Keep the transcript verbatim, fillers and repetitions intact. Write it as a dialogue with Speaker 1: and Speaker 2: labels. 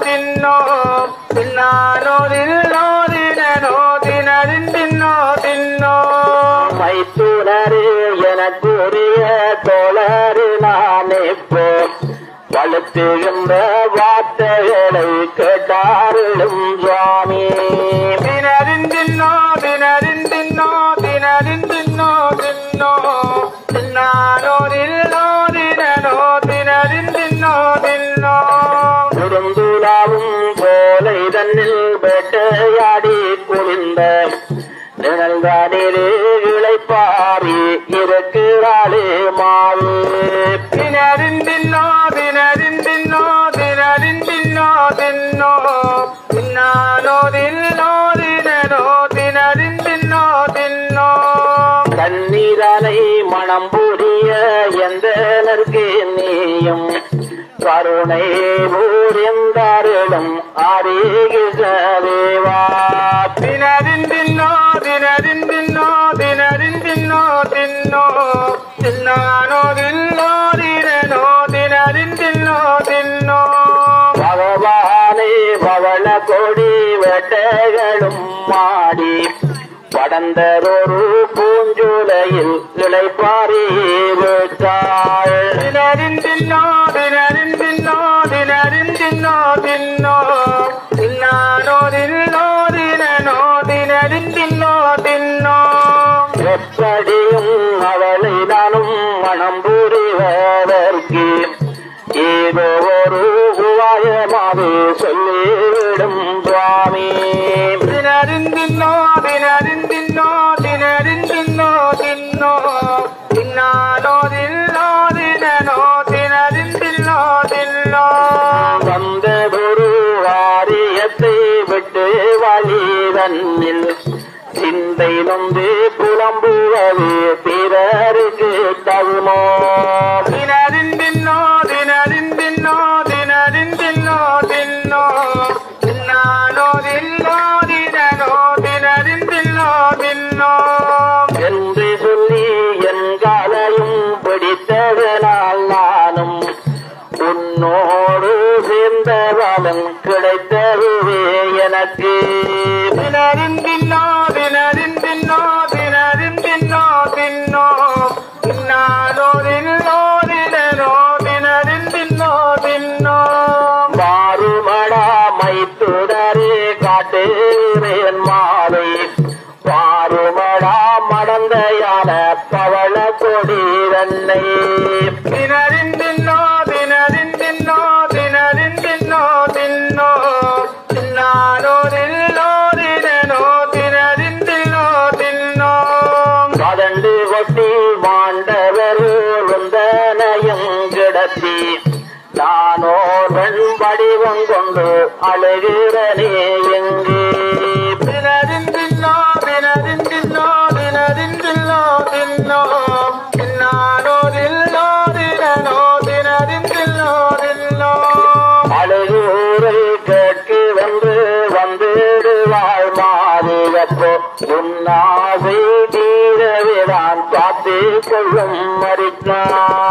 Speaker 1: தின்னோ தின்னானோ தின்னோ தினனோ தினரின் தின்னோ தின்னோ
Speaker 2: மைத்துனரு எனக்குரிய தோழரு நான் இப்போ வளர்த்துகின்ற வார்த்தைகளை கேட்டாரிடும் சுவாமி
Speaker 1: தினரின் தின்னோ தினரின் தின்னோ தினரின் தின்னோ தின்னோ தின்னானோ தின்னோ தினனோ தினரின் தின்னோ தின்னோ
Speaker 2: குறுந்துலாவும் போலை தன்னில் வேட்டையாடி குளிர்ந்த நிழல்கானிலே இளைப்பாரி இருக்கிறாளே மாவு
Speaker 1: தினரின் தின்னோ தினரின் தின்னோ தினரின் தின்னோ தின்னோ தின்னானோ தின்னோ தினனோ தினரின் தின்னோ தின்னோ
Speaker 2: கண்ணீரானை மனம் புரிய எந்த நற்கு நீயும் கருணை ஊரிந்தாரிடம் ஆரிகிசேவா
Speaker 1: தினரின் தின்னோ தினரின் தின்னோ தினரின் தின்னோ தின்னோ தின்னானோ தின்னோ தினனோ தினரின் தின்னோ தின்னோ
Speaker 2: பகவானே பவள கொடி வெட்டைகளும் மாடி படந்ததொரு பூஞ்சுலையில் இளைப்பாரி விட்டாள்
Speaker 1: தினரின் தின்னோ தினரின் தின்னோ தினரின் தின்னோ தின்னோ தின்னானோ தின்னோ தினனோ தினரின் தின்னோ தின்னோ
Speaker 2: எப்படியும் அவளை நானும் மனம் புரிவதற்கு ஏதோ ஒரு உபாயமாக சொல்லிவிடும் சுவாமி
Speaker 1: தினரின் தின்னோ தினரின் தின்னோ தினரின் தின்னோ தின்னோ தின்னானோ தின்னோ தினனோ தினரின் தின்னோ தின்னோ
Speaker 2: வந்ததொரு வாரியத்தை விட்டு வழி தன்னில் சிந்தை நொந்து புலம்புவது பிறருக்கு தகுமோ
Speaker 1: தினரின் தின்னோ தினரின் தின்னோ தினரின் தின்னோ தின்னோ தின்னானோ தின்னோ தினனோ தினரின் தின்னோ தின்னோ
Speaker 2: என்று சொல்லி என் காலையும் பிடித்ததனால் நானும் உன்னோடு சேர்ந்த பலன் கிடைத்ததுவே எனக்கு
Speaker 1: தினரின் தின்னோ தினரின் தின்னோ தினரின் தின்னோ தின்னோ தின்னானோ தின்னோ தினனோ தினரின் தின்னோ தின்னோ
Speaker 2: மாறுமடா மைத்துடரே காட்டுகிறேன் மாலை பாருமடா மடந்தையான பவள கொடி தன்னை
Speaker 1: தினரின் தின்னோ தினரின் தின்னோ தினரின் தின்னோ தின்னோ தின்னானோ தின்னோ தினனோ தினரின் தின்னோ தின்னோ
Speaker 2: பதண்டு கொட்டி மாண்டவர் வந்தனையும் கிடத்தி நானோர்வன் வடிவம் கொண்டு அழுகிறனே எங்கே
Speaker 1: தினரின் தின்னோ தினரின் தின்னோ தினரின் தின்னோ தின்னோ தின்னானோ தின்னோ தினனோ தினரின் தின்னோ தின்னோ
Speaker 2: அழுகூரை கேட்கு வந்து வந்துடுவாள் மாறியப்போ உன்னாசை தீரவிதான் காத்து கொள்ளும் மறித்தான்